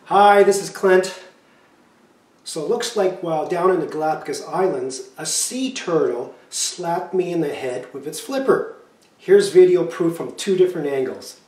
Hi, this is Clint. So it looks like while down in the Galapagos Islands, a sea turtle slapped me in the head with its flipper. Here's video proof from two different angles.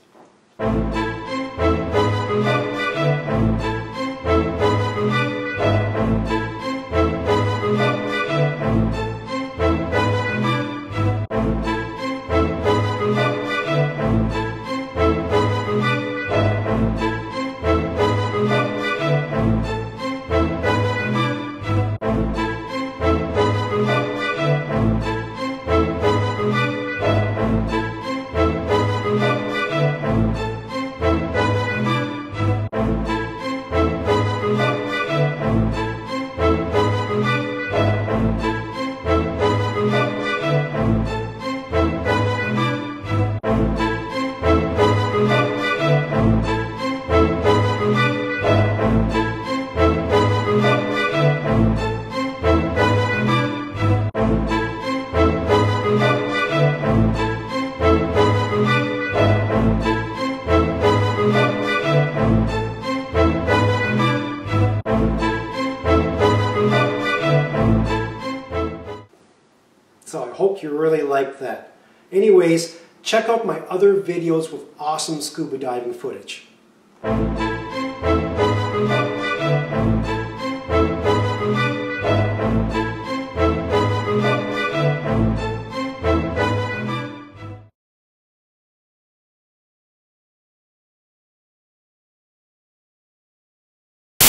So I hope you really like that. Anyways, check out my other videos with awesome scuba diving footage.